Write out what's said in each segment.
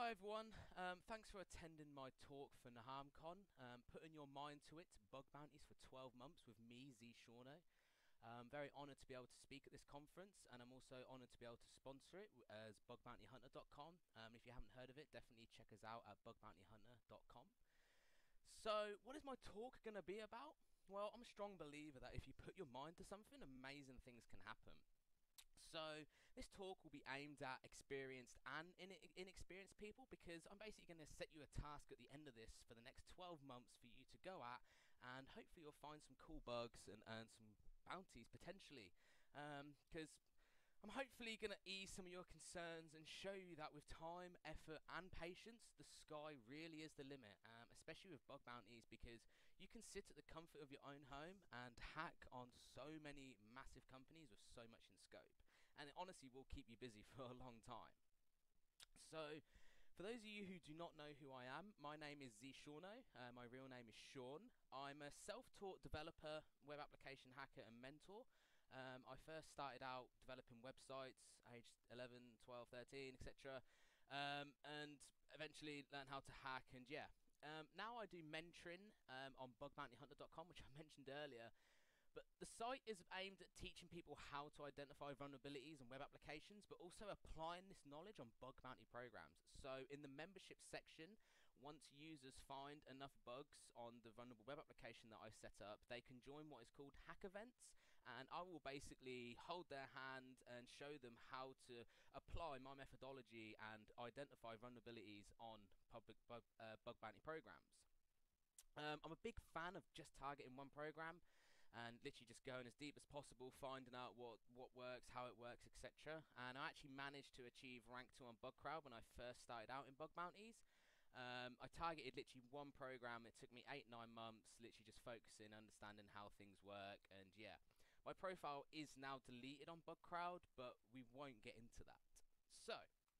Hi everyone, thanks for attending my talk for NahamCon. Putting your mind to it, bug bounties for 12 months with me, ZSeano. I'm very honoured to be able to speak at this conference, and I'm also honoured to be able to sponsor it as bugbountyhunter.com. If you haven't heard of it, definitely check us out at bugbountyhunter.com. So, what is my talk going to be about? Well, I'm a strong believer that if you put your mind to something, amazing things can happen. So this talk will be aimed at experienced and inexperienced people, because I'm basically going to set you a task at the end of this for the next 12 months for you to go at, and hopefully you'll find some cool bugs and earn some bounties potentially, because I'm hopefully going to ease some of your concerns and show you that with time, effort and patience, the sky really is the limit, especially with bug bounties, because you can sit at the comfort of your own home and hack on so many massive companies with so much in scope, and it honestly will keep you busy for a long time. So for those of you who do not know who I am, my name is ZSeano. My real name is Sean. I'm a self-taught developer, web application hacker and mentor. I first started out developing websites aged 11, 12, 13, etc. And eventually learned how to hack, and yeah. Now I do mentoring on bugbountyhunter.com, which I mentioned earlier. But the site is aimed at teaching people how to identify vulnerabilities in web applications, but also applying this knowledge on bug bounty programs. So in the membership section, once users find enough bugs on the vulnerable web application that I set up, they can join what is called hack events, and I will basically hold their hand and show them how to apply my methodology and identify vulnerabilities on public bug bounty programs. I'm a big fan of just targeting one program and literally just going as deep as possible, finding out what works, how it works, etc. And I actually managed to achieve rank 2 on BugCrowd when I first started out in bug bounties. I targeted literally one program. It took me 8-9 months, literally just focusing, understanding how things work, and yeah. My profile is now deleted on BugCrowd, but we won't get into that. So,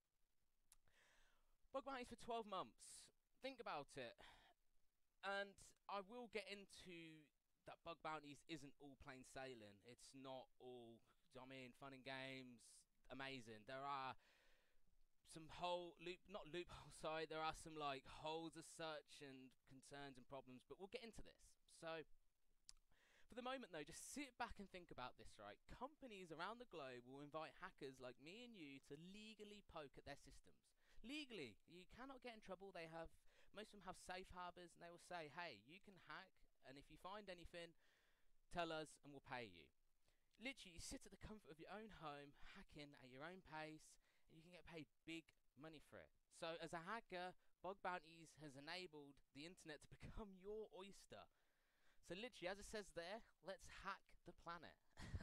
bug bounties for 12 months. Think about it. And I will get into that bug bounties isn't all plain sailing. It's not all, fun and games, amazing. There are some loopholes, there are some like holes as such and concerns and problems, but we'll get into this. So for the moment though, just sit back and think about this, right? Companies around the globe will invite hackers like me and you to legally poke at their systems. Legally, you cannot get in trouble. Most of them have safe harbors, and they will say, hey, you can hack, and if you find anything, tell us and we'll pay you. Literally, you sit at the comfort of your own home, hacking at your own pace, and you can get paid big money for it. So as a hacker, bug bounties has enabled the internet to become your oyster. So literally, as it says there, let's hack the planet.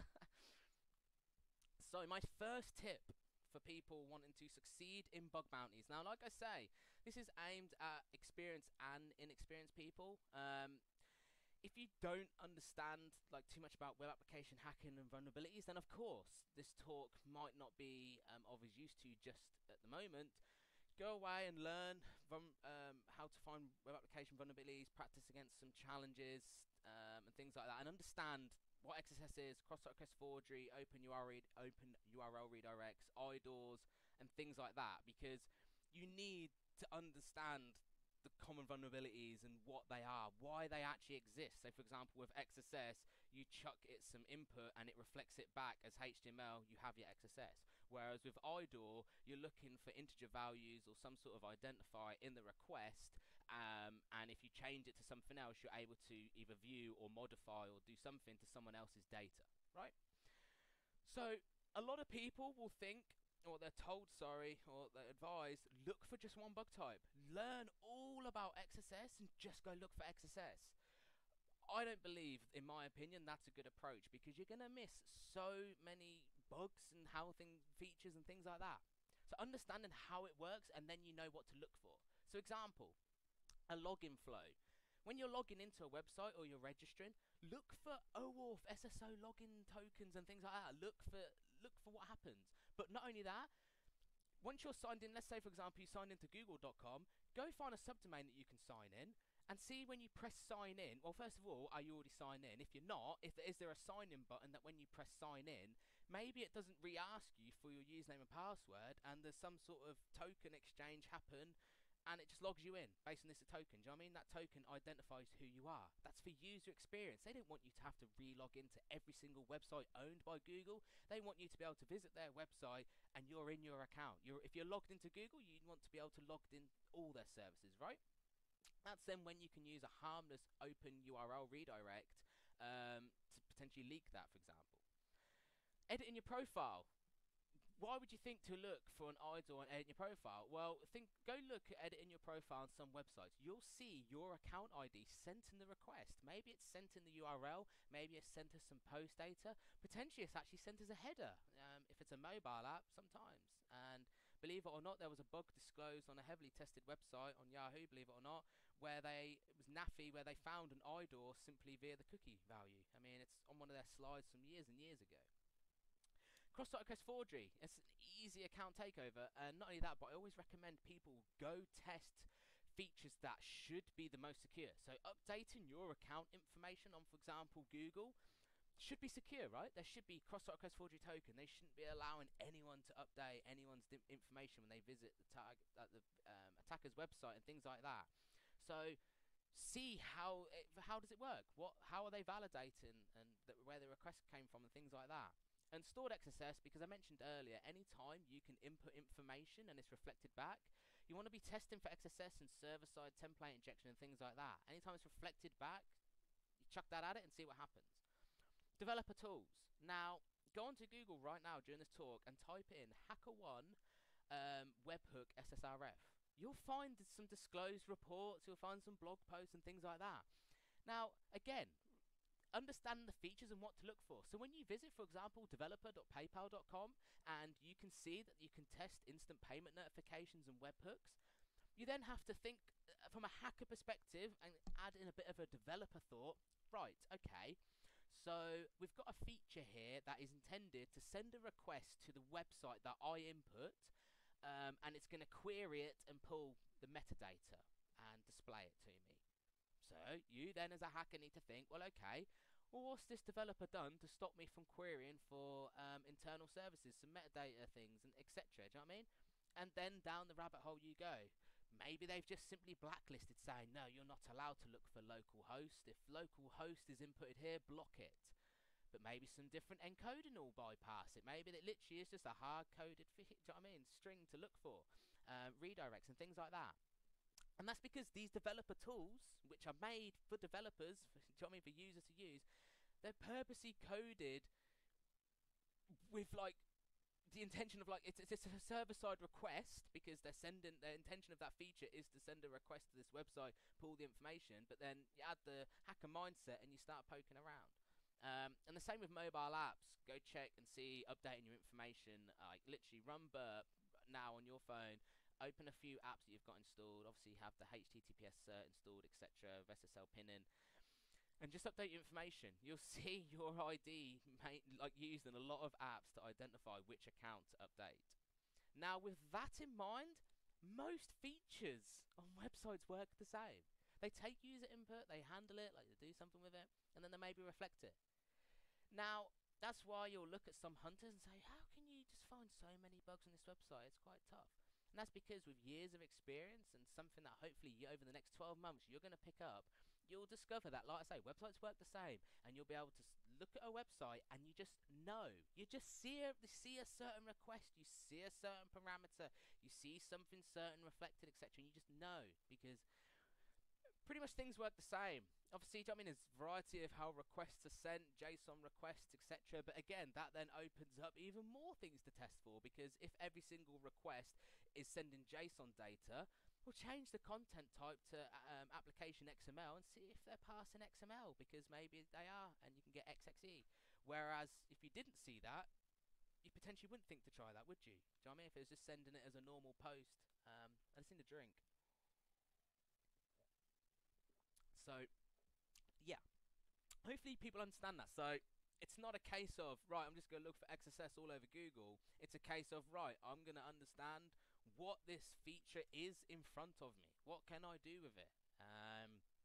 So my first tip for people wanting to succeed in bug bounties. Now, like I say, this is aimed at experienced and inexperienced people. If you don't understand too much about web application hacking and vulnerabilities, then of course this talk might not be of use to you just at the moment. Go away and learn how to find web application vulnerabilities, practice against some challenges and things like that, and understand what XSS is, cross-site request forgery, open URL redirects, IDORs, and things like that, because you need to understand the common vulnerabilities and what they are, why they actually exist. So for example, with XSS, you chuck it some input and it reflects it back as HTML, you have your XSS. Whereas with IDOR, you're looking for integer values or some sort of identifier in the request, and if you change it to something else, you're able to either view or modify or do something to someone else's data, right? So a lot of people will think, or they're told, or they're advised, look for just one bug type. Learn all about XSS and just go look for XSS. I don't believe, in my opinion, that's a good approach, because you're going to miss so many bugs and features and things like that. So understanding how it works, and then you know what to look for. So example, a login flow. When you're logging into a website or you're registering, look for OAuth, SSO login tokens and things like that. Look for what happens. But not only that, once you're signed in, let's say for example you signed into google.com, go find a subdomain that you can sign in, And see when you press sign in, well, first of all, are you already signed in? If you're not, is there a sign in button that when you press sign in, maybe it doesn't re-ask you for your username and password, and there's some sort of token exchange happen, and it just logs you in based on this token. Do you know what I mean? That token identifies who you are. That's for user experience. They don't want you to have to re-log into every single website owned by Google. They want you to be able to visit their website and you're in your account. If you're logged into Google, you want to be able to log in all their services, right? That's then when you can use a harmless open URL redirect to potentially leak that, for example. Editing your profile. Why would you think to look for an idol and edit your profile? Well, go look at editing your profile on some websites. You'll see your account ID sent in the request. Maybe it's sent in the URL. Maybe it's sent as some post data. Potentially it's actually sent as a header. If it's a mobile app, sometimes. And believe it or not, there was a bug disclosed on a heavily tested website on Yahoo, believe it or not, where it was naffy, where they found an IDOR simply via the cookie value. I mean, it's on one of their slides from years and years ago. Cross-site request forgery. It's an easy account takeover, and not only that, but I always recommend people go test features that should be the most secure. So updating your account information on, for example, Google should be secure, right? There should be cross-site request forgery token. They shouldn't be allowing anyone to update anyone's information when they visit the attacker's website and things like that. So see how does it work? How are they validating and where the request came from and things like that. And stored XSS, because I mentioned earlier, anytime you can input information and it's reflected back, you want to be testing for XSS and server-side template injection and things like that. Anytime it's reflected back, you chuck that at it and see what happens. Developer tools. Now, go onto Google right now during this talk and type in HackerOne webhook SSRF. You'll find some disclosed reports, you'll find some blog posts and things like that. Now, again, understand the features and what to look for. So when you visit, for example, developer.paypal.com and you can see that you can test instant payment notifications and webhooks, you then have to think from a hacker perspective and add in a bit of a developer thought. Right, okay, so we've got a feature here that is intended to send a request to the website that I input, and it's going to query it and pull the metadata and display it to me. So you then as a hacker need to think, well, okay, what's this developer done to stop me from querying for internal services, some metadata things, and etc. Do you know what I mean? And then down the rabbit hole you go. Maybe they've just simply blacklisted saying, no, you're not allowed to look for local host. If local host is inputted here, block it. But maybe some different encoding will bypass it. Maybe that literally is just a hard-coded, do you know what I mean, string to look for, redirects and things like that. And that's because these developer tools, which are made for developers, do you know what I mean, for users to use, they're purposely coded with like the intention of like it's a server-side request, because the intention of that feature is to send a request to this website, pull the information, but then you add the hacker mindset and you start poking around. And the same with mobile apps. Go check and see updating your information. Like literally run burp now on your phone. Open a few apps that you've got installed. Obviously, have the HTTPS cert installed, etc. SSL pinning, and just update your information. You'll see your ID used in a lot of apps to identify which account to update. Now, with that in mind, most features on websites work the same. They take user input, they handle it, like they do something with it, and then they maybe reflect it. Now, that's why you'll look at some hunters and say, how can you just find so many bugs on this website? It's quite tough. And that's because with years of experience and something that hopefully over the next 12 months you're going to pick up, you'll discover that, like I say, websites work the same, and you'll be able to look at a website and you just know. You just see a certain request, you see a certain parameter, you see something certain reflected, etc., and you just know, because pretty much things work the same. Obviously, I mean, there's a variety of how requests are sent, JSON requests, etc. But again, that then opens up even more things to test for, because if every single request is sending JSON data, we'll change the content type to application XML and see if they're passing XML, because maybe they are, and you can get XXE. Whereas if you didn't see that, you potentially wouldn't think to try that, would you? Do you know what I mean? If it was just sending it as a normal post. I just need a drink. So, yeah. Hopefully people understand that. So, it's not a case of, right, I'm just going to look for XSS all over Google. It's a case of, right, I'm going to understand what this feature is in front of me. What can I do with it?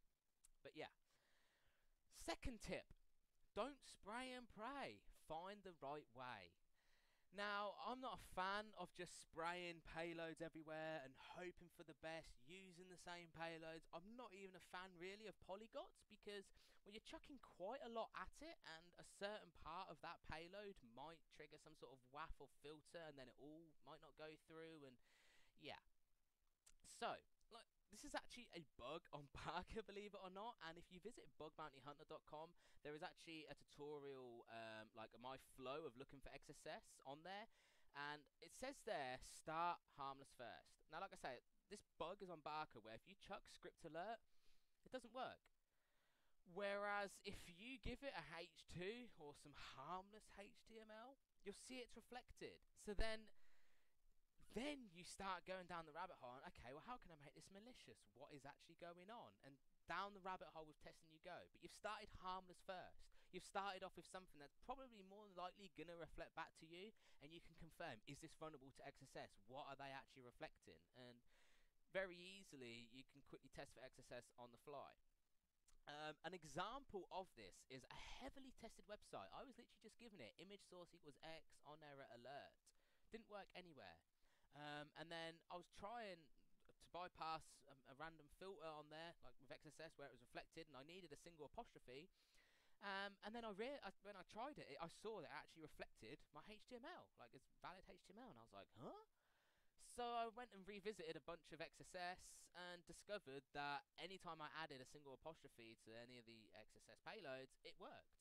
But yeah, second tip, don't spray and pray. Find the right way. Now, I'm not a fan of just spraying payloads everywhere and hoping for the best, using the same payloads. I'm not even a fan really of polygons, because when you're chucking quite a lot at it and a certain part of that payload might trigger some sort of WAF or filter, and then it all might not go through, and yeah. So, like, this is actually a bug on Parker, believe it or not. And if you visit bugbountyhunter.com, there is actually a tutorial, like my flow of looking for XSS on there. And it says there, start harmless first. Now, like I say, this bug is on Barker, where if you chuck script alert, it doesn't work. Whereas if you give it a H2 or some harmless HTML, you'll see it's reflected. So then you start going down the rabbit hole. And, okay, well, how can I make this malicious? What is actually going on? And down the rabbit hole with testing you go. But you've started harmless first. You've started off with something that's probably more than likely going to reflect back to you, and you can confirm, is this vulnerable to XSS? What are they actually reflecting? And very easily, you can quickly test for XSS on the fly. An example of this is a heavily tested website. I was literally just given it image source equals X on error alert. Didn't work anywhere. And then I was trying to bypass a random filter on there, like with XSS, where it was reflected, and I needed a single apostrophe. And then when I tried it, I saw that it actually reflected my HTML, like it's valid HTML, and I was like, huh? So I went and revisited a bunch of XSS and discovered that anytime I added a single apostrophe to any of the XSS payloads, it worked.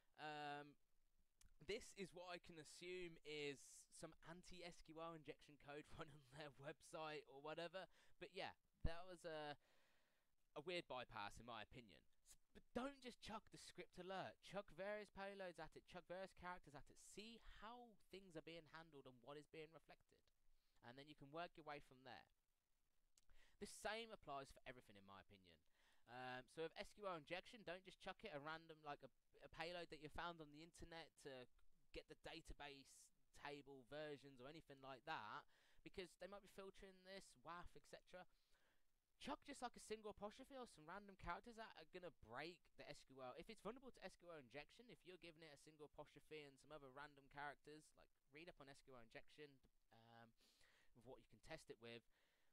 This is what I can assume is some anti-SQL injection code running on their website or whatever. But yeah, that was a weird bypass in my opinion. But don't just chuck the script alert. Chuck various payloads at it. Chuck various characters at it. See how things are being handled and what is being reflected. And then you can work your way from there. The same applies for everything in my opinion. So with SQL injection, don't just chuck it a random, like a payload that you found on the internet to get the database table versions or anything like that, because they might be filtering this, WAF, etc. Chuck just like a single apostrophe or some random characters that are going to break the SQL. If it's vulnerable to SQL injection, if you're giving it a single apostrophe and some other random characters, like read up on SQL injection, with what you can test it with.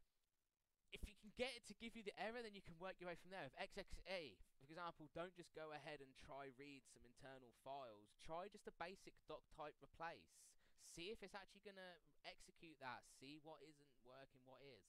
If you can get it to give you the error, then you can work your way from there. With XXA, for example, don't just go ahead and try read some internal files. Try just a basic doc type replace. See if it's actually going to execute that. See what isn't working, what is.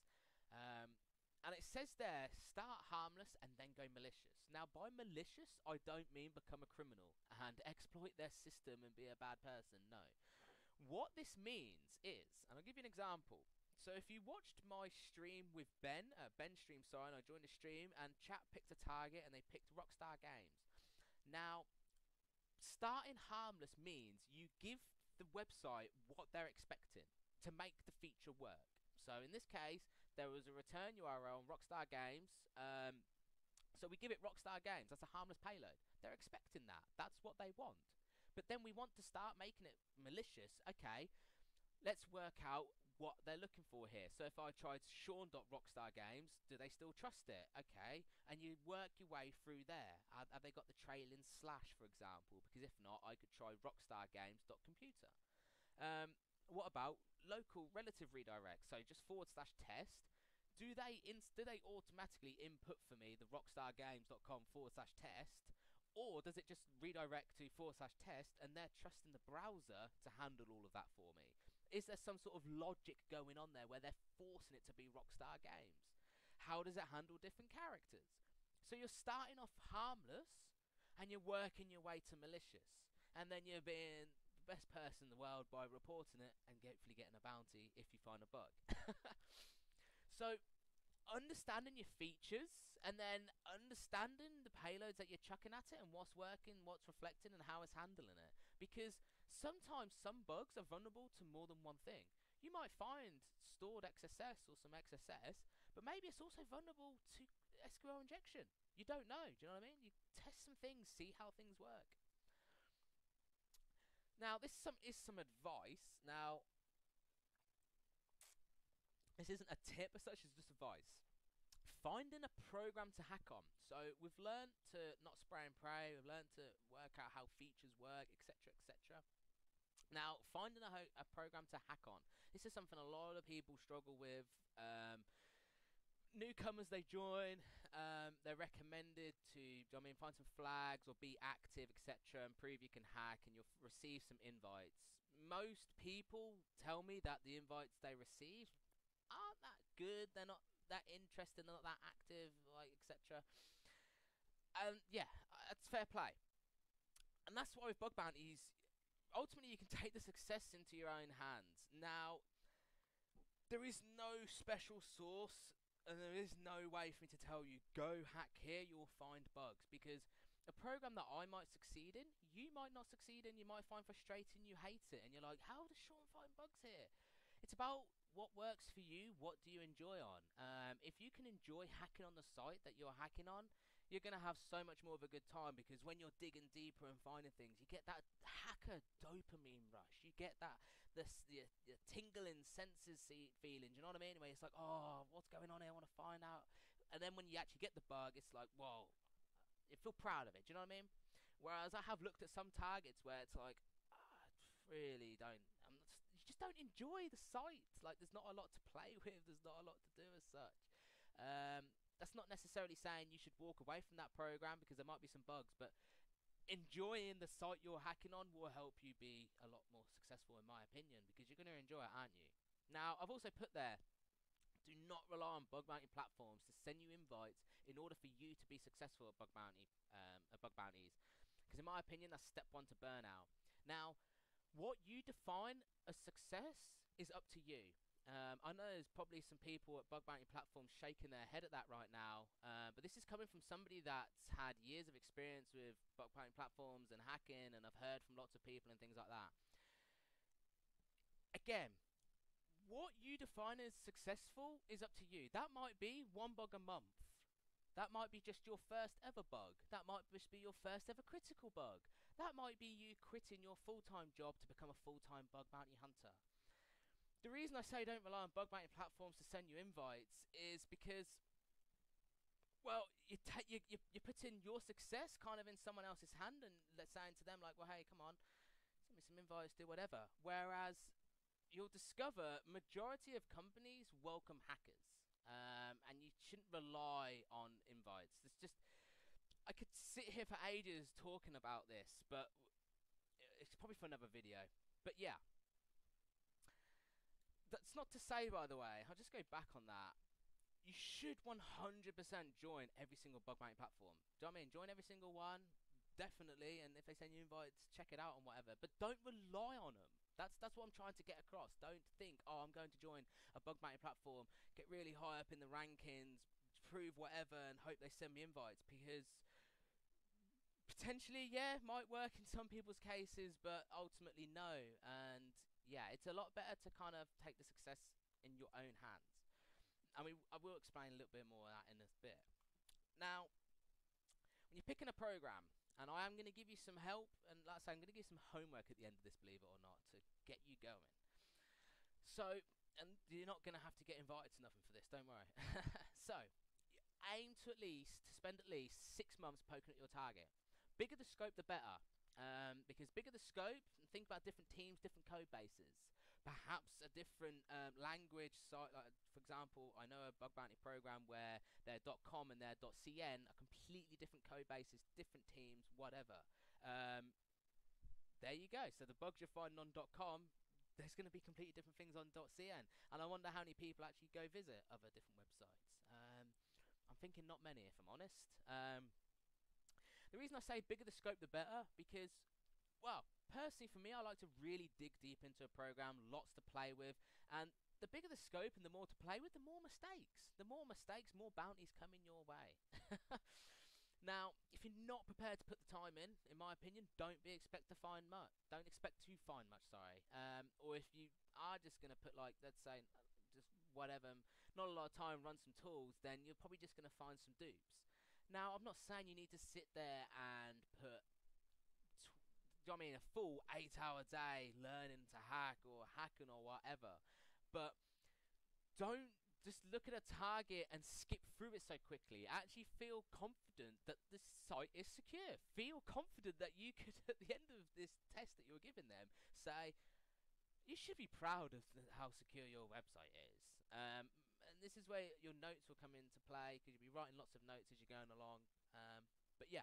And it says there, start harmless and then go malicious. Now, by malicious, I don't mean become a criminal and exploit their system and be a bad person. No. What this means is, and I'll give you an example. So if you watched my stream with Ben's stream, sorry, and I joined the stream, and chat picked a target and they picked Rockstar Games. Now, starting harmless means you give the website what they're expecting to make the feature work. So in this case, there was a return URL on Rockstar Games. So we give it Rockstar Games. That's a harmless payload. They're expecting that. That's what they want. But then we want to start making it malicious. Okay, let's work out what they're looking for here. So if I tried Sean.RockstarGames, do they still trust it? Okay, and you work your way through there. Have they got the trailing slash, for example? Because if not, I could try RockstarGames.computer. What about local relative redirect? So just /test. Do they automatically input for me the rockstargames.com/test? Or does it just redirect to /test and they're trusting the browser to handle all of that for me? Is there some sort of logic going on there where they're forcing it to be Rockstar Games? How does it handle different characters? So you're starting off harmless and you're working your way to malicious. And then you're being the best person in the world by reporting it and hopefully getting a bounty if you find a bug. So understanding your features and then understanding the payloads that you're chucking at it and what's working, what's reflecting, and how it's handling it. Because sometimes some bugs are vulnerable to more than one thing. You might find stored XSS or some XSS, but maybe it's also vulnerable to SQL injection. You don't know, do you know what I mean? You test some things, see how things work. Now, this is some advice. Now, this isn't a tip as such, it's just advice. finding a program to hack on. So we've learned to not spray and pray. We've learned to work out how features work, etc., etc. Now, finding a program to hack on. This is something a lot of people struggle with. Newcomers, they join, they're recommended to, find some flags or be active, etc., and prove you can hack, and you'll receive some invites. Most people tell me that the invites they receive aren't that good. They're not that interested, they're not that active, like, etc. And yeah, that's fair play. And that's why with bug bounties, ultimately you can take the success into your own hands. Now, there is no special source, and there is no way for me to tell you, go hack here, you'll find bugs. Because a program that I might succeed in, you might not succeed in, you might find frustrating, you hate it, and you're like, how does Sean find bugs here? It's about what works for you, what do you enjoy on. If you can enjoy hacking on the site that you're hacking on, you're going to have so much more of a good time, because when you're digging deeper and finding things, you get that hacker dopamine rush. You get that the tingling senses feeling, you know what I mean? Where it's like, oh, what's going on here? I want to find out. And then when you actually get the bug, it's like, whoa, you feel proud of it, do you know what I mean? Whereas I have looked at some targets where it's like, really don't, you just don't enjoy the site. Like, there's not a lot to play with, there's not a lot to do as such. That's not necessarily saying you should walk away from that program, because there might be some bugs, but enjoying the site you're hacking on will help you be a lot more successful, in my opinion, because you're going to enjoy it, aren't you? Now, I've also put there, do not rely on bug bounty platforms to send you invites in order for you to be successful at bug bounties, because in my opinion, that's step one to burnout. Now, what you define as success is up to you. I know there's probably some people at bug bounty platforms shaking their head at that right now, but this is coming from somebody that's had years of experience with bug bounty platforms and hacking, and I've heard from lots of people and things like that. Again, what you define as successful is up to you. That might be one bug a month. That might be just your first ever bug. That might just be your first ever critical bug. That might be you quitting your full-time job to become a full-time bug bounty hunter. The reason I say don't rely on bug bounty platforms to send you invites is because, well, you're putting your success kind of in someone else's hand, and let's saying to them like, well, hey, come on, send me some invites, do whatever. Whereas you'll discover majority of companies welcome hackers, and you shouldn't rely on invites. It's just, I could sit here for ages talking about this, but it's probably for another video. But yeah. That's not to say, by the way, I'll just go back on that, you should 100% join every single bug bounty platform. Do you know what I mean? Join every single one, definitely, and if they send you invites, check it out and whatever. But don't rely on them. That's what I'm trying to get across. Don't think, oh, I'm going to join a bug bounty platform, get really high up in the rankings, prove whatever, and hope they send me invites, because potentially, yeah, might work in some people's cases, but ultimately no. And yeah, it's a lot better to kind of take the success in your own hands. I mean, I will explain a little bit more of that in a bit. Now, when you're picking a program, and I am going to give you some help, and like I say, I'm going to give you some homework at the end of this, believe it or not, to get you going. So, and you're not going to have to get invited to nothing for this, don't worry. So, you aim to spend at least 6 months poking at your target. Bigger the scope, the better. Because bigger the scope, think about different teams, different code bases. Perhaps a different language site, like, for example, I know a bug bounty program where their .com and their .cn are completely different code bases, different teams, whatever. There you go. So the bugs you're finding on .com, there's going to be completely different things on .cn. And I wonder how many people actually go visit other different websites. I'm thinking not many, if I'm honest. The reason I say bigger the scope, the better, because, well, personally for me, I like to really dig deep into a program, lots to play with, and the bigger the scope and the more to play with, the more mistakes. The more mistakes, more bounties coming your way. Now, if you're not prepared to put the time in my opinion, don't expect to find much. Don't expect to find much, sorry. Or if you are just going to put, like, let's say, just whatever, not a lot of time, run some tools, then you're probably just going to find some dupes. Now, I'm not saying you need to sit there and put, a full 8-hour day learning to hack or hacking or whatever. But don't just look at a target and skip through it so quickly. Actually feel confident that the site is secure. Feel confident that you could, at the end of this test that you're giving them, say, you should be proud of how secure your website is. And this is where your notes will come into play, because you'll be writing lots of notes as you're going along. But yeah.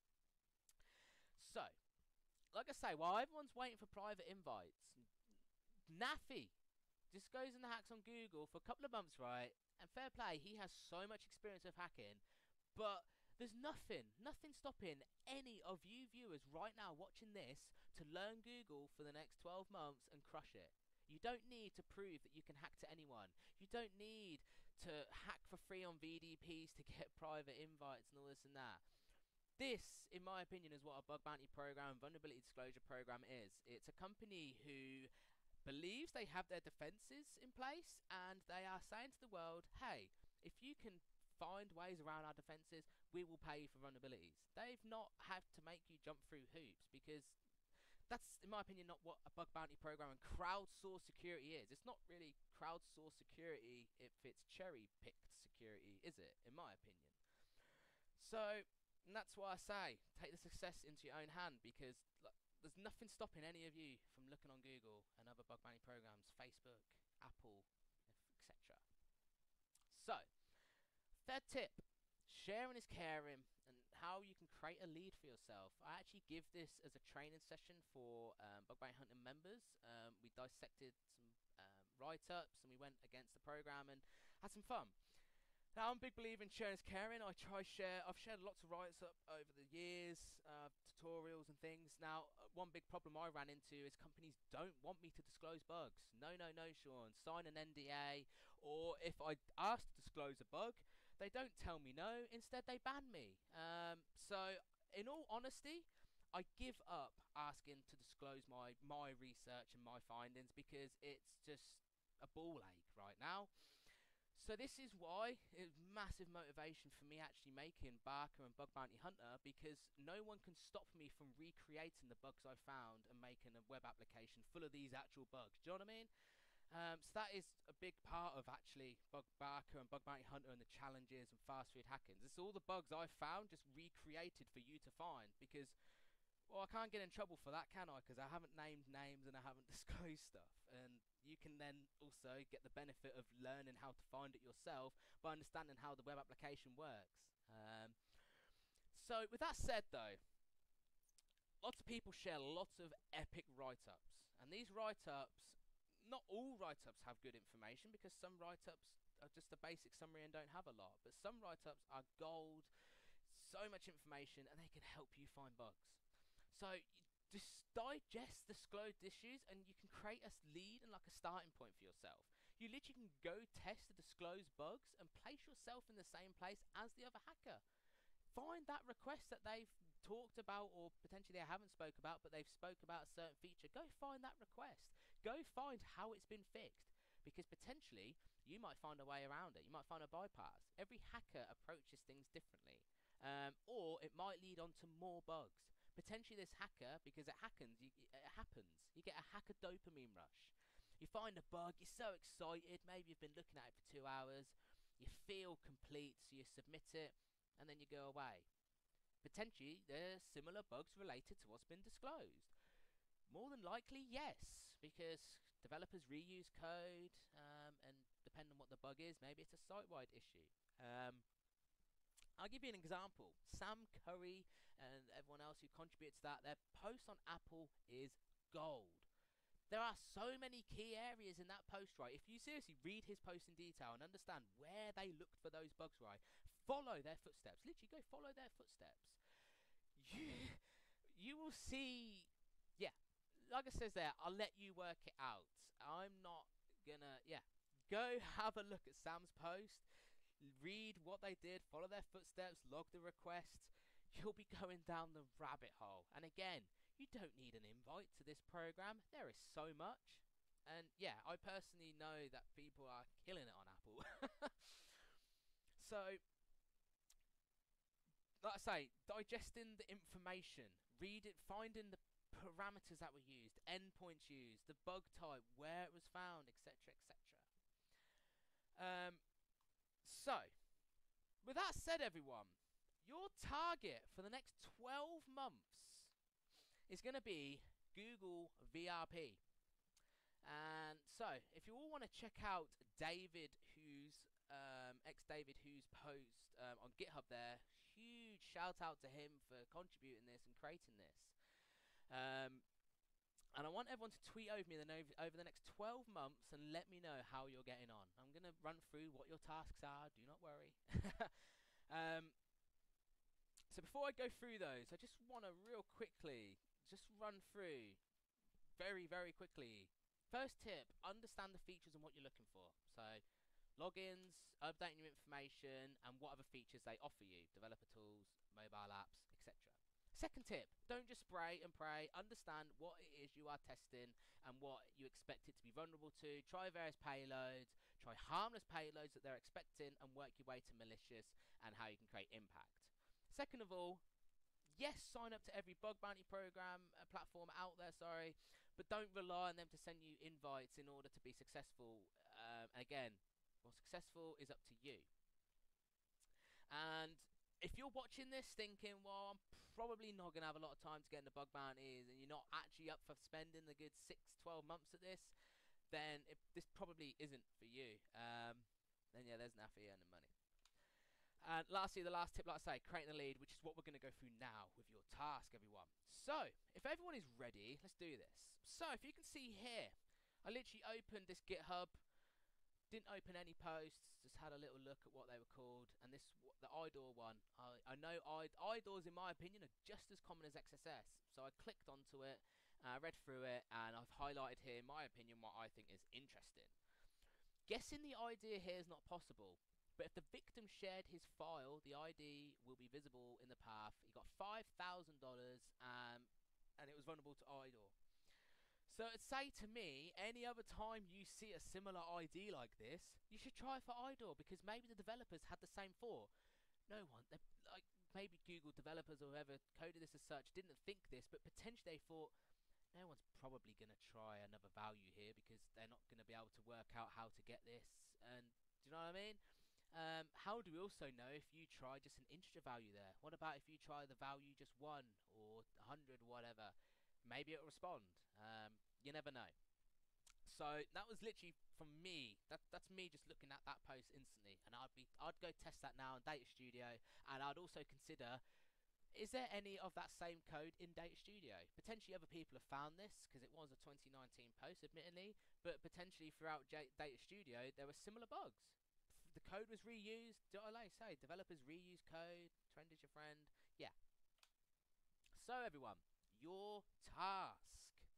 So, like I say, while everyone's waiting for private invites, Naffy just goes and hacks on Google for a couple of months, right? And fair play, he has so much experience of hacking, but there's nothing stopping any of you viewers right now watching this to learn Google for the next 12 months and crush it. You don't need to prove that you can hack to anyone. You don't need to hack for free on VDPs to get private invites and all this and that. This, in my opinion, is what a bug bounty program, vulnerability disclosure program is. It's a company who believes they have their defenses in place, and they are saying to the world, hey, if you can find ways around our defenses, we will pay you for vulnerabilities. They've not had to make you jump through hoops, because that's, in my opinion, not what a bug bounty program and crowdsourced security is. It's not really crowdsourced security if it's cherry-picked security, is it? In my opinion. So, and that's why I say, take the success into your own hand, because there's nothing stopping any of you from looking on Google and other bug bounty programs, Facebook, Apple, etc. So, third tip, sharing is caring, and how you can create a lead for yourself. I actually give this as a training session for bug bounty hunting members. We dissected some write-ups, and we went against the program and had some fun. Now, I'm a big believer in sharing is caring. I've shared lots of write-ups over the years, tutorials and things. Now, one big problem I ran into is companies don't want me to disclose bugs. No, Sean, sign an NDA, or if I ask to disclose a bug, they don't tell me no, instead they ban me. So, in all honesty, I give up asking to disclose my research and my findings, because it's just a ball ache right now. So this is why it was massive motivation for me actually making Barker and Bug Bounty Hunter, because no one can stop me from recreating the bugs I found and making a web application full of these actual bugs. Do you know what I mean? So that is a big part of actually Barker and Bug Bounty Hunter and the challenges and fast food hackings. It's all the bugs I found just recreated for you to find, because, well, I can't get in trouble for that, can I? Because I haven't named names and I haven't disclosed stuff. And you can then also get the benefit of learning how to find it yourself by understanding how the web application works. So with that said though, lots of people share lots of epic write-ups. And these write-ups, not all write-ups have good information, because some write-ups are just a basic summary and don't have a lot. But some write-ups are gold, so much information, and they can help you find bugs. So just digest disclosed issues, and you can create a lead and like a starting point for yourself. You literally can go test the disclosed bugs and place yourself in the same place as the other hacker. Find that request that they've talked about, or potentially they haven't spoke about, but they've spoke about a certain feature. Go find that request. Go find how it's been fixed, because potentially you might find a way around it. You might find a bypass. Every hacker approaches things differently, or it might lead on to more bugs. Potentially this hacker, because it happens, you get a hacker dopamine rush. You find a bug, you're so excited, maybe you've been looking at it for 2 hours, you feel complete, so you submit it, and then you go away. Potentially there's similar bugs related to what's been disclosed. More than likely, yes, because developers reuse code, and depending on what the bug is, maybe it's a site-wide issue. I'll give you an example. Sam Curry and everyone else who contributes to that, their post on Apple is gold. There are so many key areas in that post, right? If you seriously read his post in detail and understand where they looked for those bugs, right, follow their footsteps. Literally go follow their footsteps. You will see, yeah, like it says there, I'll let you work it out. I'm not gonna, yeah. Go have a look at Sam's post. Read what they did, follow their footsteps, log the request. You'll be going down the rabbit hole. And again, you don't need an invite to this program. There is so much. And yeah, I personally know that people are killing it on Apple. So, like I say, digesting the information, read it, finding the parameters that were used, endpoints used, the bug type, where it was found, etc., etc. So, with that said, everyone, your target for the next 12 months is going to be Google VRP. And so, if you all want to check out David Who's ex-David Who's post on GitHub there, huge shout out to him for contributing this and creating this. And I want everyone to tweet over me over the next 12 months and let me know how you're getting on. I'm going to run through what your tasks are, do not worry. So before I go through those, I just want to real quickly just run through very, very quickly. First tip, understand the features and what you're looking for. So logins, updating your information, and what other features they offer you, developer tools, mobile apps, etc. Second tip, don't just spray and pray. Understand what it is you are testing and what you expect it to be vulnerable to. Try various payloads, try harmless payloads that they're expecting, and work your way to malicious and how you can create impact. Second of all, yes, sign up to every bug bounty program platform out there, but don't rely on them to send you invites in order to be successful. Again, well, successful is up to you. And if you're watching this thinking, well, I'm probably not going to have a lot of time to get into bug bounties, and you're not actually up for spending the good 6-12 months at this, then this probably isn't for you. Then yeah, there's enough for you earning money. And lastly, the last tip, like I say, creating a lead, which is what we're going to go through now with your task, everyone. So, if everyone is ready, let's do this. So, if you can see here, I literally opened this GitHub, didn't open any posts, just had a little look at what they were called, and this, the IDOR one, I know IDORs, in my opinion, are just as common as XSS, so I clicked onto it, read through it, and I've highlighted here, in my opinion, what I think is interesting. Guessing the ID here is not possible. But if the victim shared his file, the ID will be visible in the path. He got $5,000 and it was vulnerable to IDOR. So it'd say to me, any other time you see a similar ID like this, you should try for IDOR, because maybe the developers had the same for. No one, like maybe Google developers or whoever coded this as such didn't think this, but potentially they thought, no one's probably going to try another value here because they're not going to be able to work out how to get this. And do you know what I mean? How do we also know if you try just an integer value there? What about if you try the value just 1 or 100 or whatever? Maybe it'll respond. You never know. So that was literally from me. That's me just looking at that post instantly, and I'd go test that now in Data Studio, and I'd also consider, is there any of that same code in Data Studio? Potentially other people have found this, because it was a 2019 post, admittedly, but potentially throughout Data Studio there were similar bugs. The code was reused. Like I say, developers reuse code. Trend is your friend. Yeah. So everyone, your task.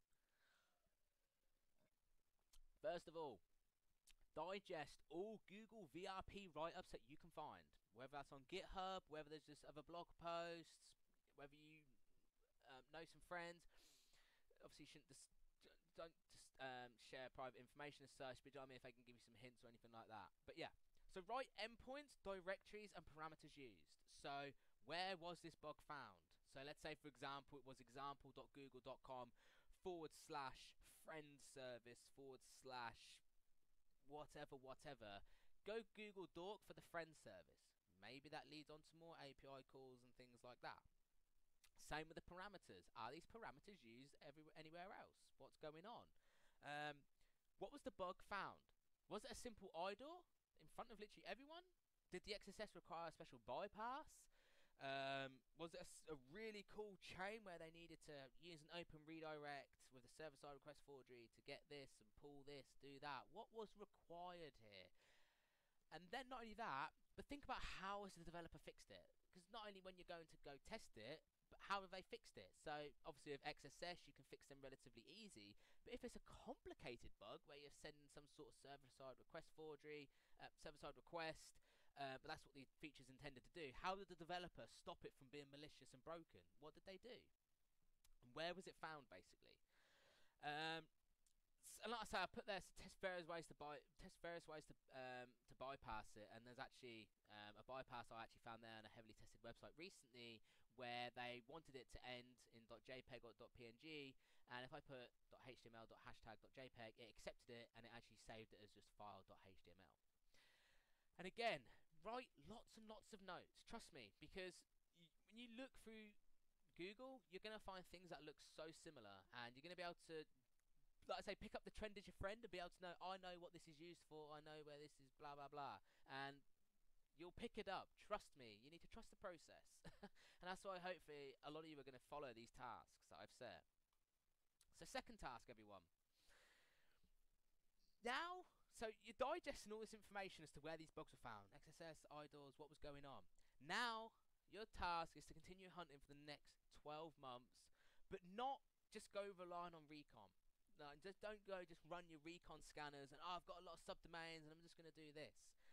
First of all, digest all Google VRP write-ups that you can find. Whether that's on GitHub, whether there's just other blog posts, whether you know some friends. Obviously, you shouldn't don't share private information as such, but you know what I mean, if they can give you some hints or anything like that. But yeah. So write endpoints, directories, and parameters used. So where was this bug found? So let's say, for example, it was example.google.com/friend service / whatever. Go Google dork for the friend service. Maybe that leads on to more API calls and things like that. Same with the parameters. Are these parameters used anywhere else? What's going on? What was the bug found? Was it a simple IDOR in front of literally everyone? Did the XSS require a special bypass? Was it a really cool chain where they needed to use an open redirect with a server-side request forgery to get this and pull this, do that? What was required here? And then not only that, but think about how has the developer fixed it? Because not only when you're going to go test it, but how have they fixed it? So obviously with XSS you can fix them relatively easy, but if it's a complicated bug where you're sending some sort of server-side request forgery, server-side request, but that's what the feature's intended to do, how did the developer stop it from being malicious and broken? What did they do? And where was it found, basically? And like I say, I put there to test various ways to bypass it, and there's actually a bypass I actually found there on a heavily tested website recently where they wanted it to end in .jpeg or .png, and if I put .html.hashtag.jpeg, it accepted it and it actually saved it as just file.html. And again, write lots and lots of notes. Trust me, because when you look through Google, you're going to find things that look so similar, and you're going to be able to, like I say, pick up the trend as your friend and be able to know, I know what this is used for, I know where this is, blah, blah, blah. And you'll pick it up. Trust me, you need to trust the process. And that's why hopefully a lot of you are going to follow these tasks that I've set. So second task, everyone. Now, so you're digesting all this information as to where these bugs were found, XSS, IDORs, what was going on. Now, your task is to continue hunting for the next 12 months, but not just go relying on recon. No, just don't go just run your recon scanners and, oh, I've got a lot of subdomains and I'm just going to do this.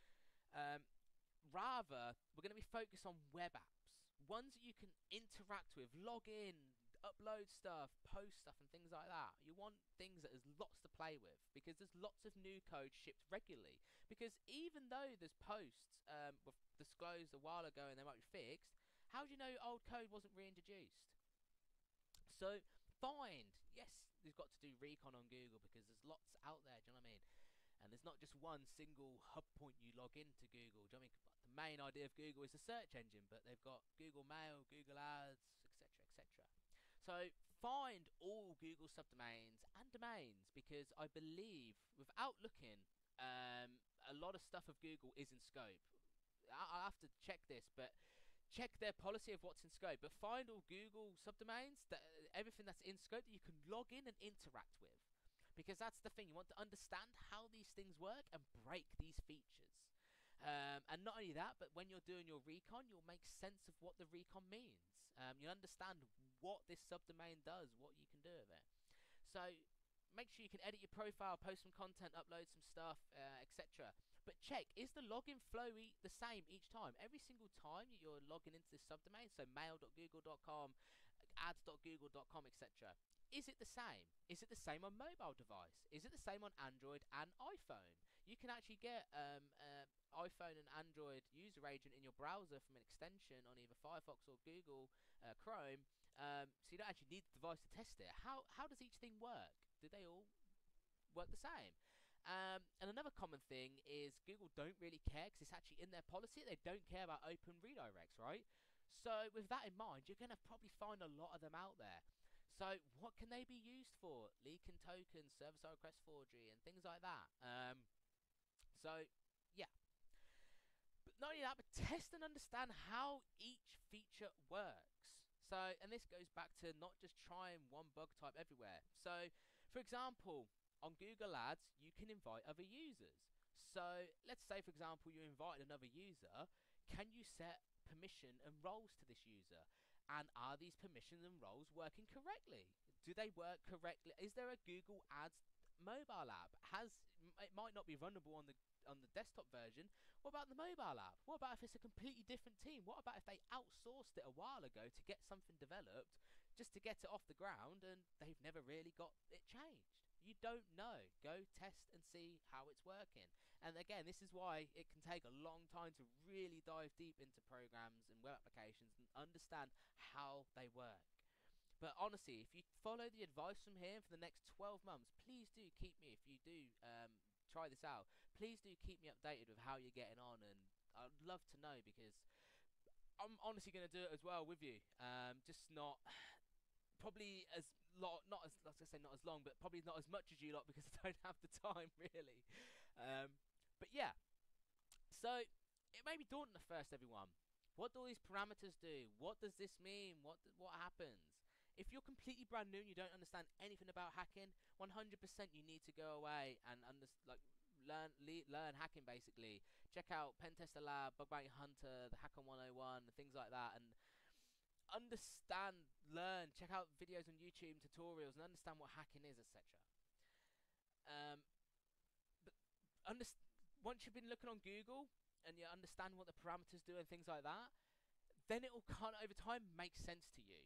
Rather, we're going to be focused on web apps, ones that you can interact with, log in, upload stuff, post stuff and things like that. You want things that there's lots to play with, because there's lots of new code shipped regularly. Because even though there's posts were disclosed a while ago and they might be fixed, how do you know old code wasn't reintroduced? So find, yes, you've got to do recon on Google because there's lots out there, do you know what I mean? And there's not just one single hub point you log into Google, do you know what I mean? The main idea of Google is the search engine, but they've got Google Mail, Google Ads, etc, etc. So find all Google subdomains and domains, because I believe, without looking, a lot of stuff of Google is in scope. I'll have to check this, but check their policy of what's in scope. But find all Google subdomains, everything that's in scope that you can log in and interact with. Because that's the thing, you want to understand how these things work and break these features. And not only that, but when you're doing your recon, you'll make sense of what the recon means. You'll understand what this subdomain does, what you can do with it. So make sure you can edit your profile, post some content, upload some stuff, etc. But check, is the login flow the same each time? Every single time you're logging into this subdomain, so mail.google.com, ads.google.com, etc. Is it the same? Is it the same on mobile device? Is it the same on Android and iPhone? You can actually get iPhone and Android user agent in your browser from an extension on either Firefox or Google Chrome, so you don't actually need the device to test it. How does each thing work? Do they all work the same? And another common thing is Google don't really care, because it's actually in their policy. They don't care about open redirects, right? So with that in mind, you're going to probably find a lot of them out there. So what can they be used for? Leaking tokens, server-side request forgery, and things like that. So yeah. But not only that, but test and understand how each feature works. So, and this goes back to not just trying one bug type everywhere. So, for example, on Google Ads, you can invite other users. So, let's say, for example, you invite another user. Can you set permission and roles to this user? And are these permissions and roles working correctly? Do they work correctly? Is there a Google Ads mobile app? It might not be runnable on the desktop version. What about the mobile app? What about if it's a completely different team? What about if they outsourced it a while ago to get something developed, just to get it off the ground, and they've never really got it changed? You don't know. Go test and see how it's working. And again, this is why it can take a long time to really dive deep into programs and web applications and understand how they work. But honestly, if you follow the advice from here for the next 12 months, please do keep me, if you do try this out, please do keep me updated with how you're getting on, and I'd love to know, because I'm honestly going to do it as well with you. Just not probably as not as, let's say, not as long, but probably not as much as you lot, because I don't have the time really. But yeah, so it may be daunting at first, everyone. What do all these parameters do? What does this mean? What happens? If you're completely brand new and you don't understand anything about hacking, 100% you need to go away and learn hacking basically. Check out Pentester Lab, Bug Bounty Hunter, the Hacker 101, things like that, and understand, learn, check out videos on YouTube, tutorials, and understand what hacking is, etc. But once you've been looking on Google and you understand what the parameters do and things like that, then it will kind of over time make sense to you.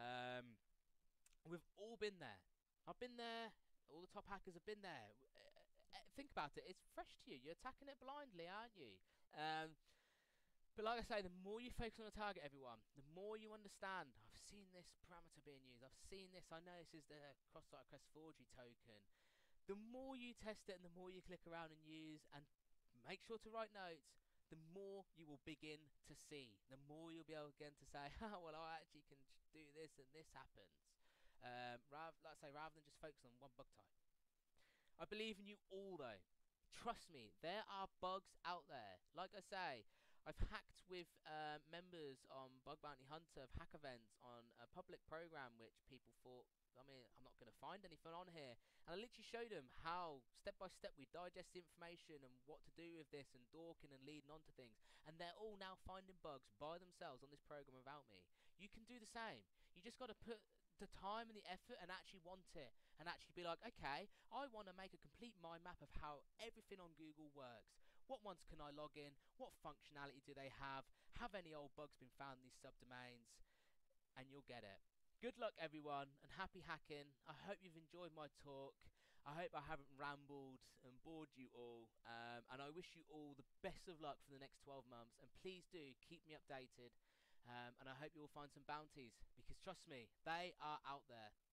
We've all been there. I've been there. All the top hackers have been there. Think about it. It's fresh to you. You're attacking it blindly, aren't you? But like I say, the more you focus on the target, everyone, the more you understand. I've seen this parameter being used. I've seen this. I know this is the cross-site request forgery token. The more you test it and the more you click around and use and make sure to write notes, the more you will begin to see, the more you'll be able again to say, oh, well, I actually can do this and this happens. Rather than just focus on one bug type. I believe in you all though. Trust me, there are bugs out there. Like I say, I've hacked with members on Bug Bounty Hunter of hack events on a public program which people thought, I mean, I'm not going to find anything on here. And I literally showed them how, step by step, we digest the information and what to do with this and dorking and leading on to things. And they're all now finding bugs by themselves on this program without me. You can do the same. You just got to put the time and the effort and actually want it. And actually be like, okay, I want to make a complete mind map of how everything on Google works. What ones can I log in? What functionality do they have? Have any old bugs been found in these subdomains? And you'll get it. Good luck everyone and happy hacking. I hope you've enjoyed my talk. I hope I haven't rambled and bored you all, and I wish you all the best of luck for the next 12 months, and please do keep me updated, and I hope you will find some bounties, because trust me, they are out there.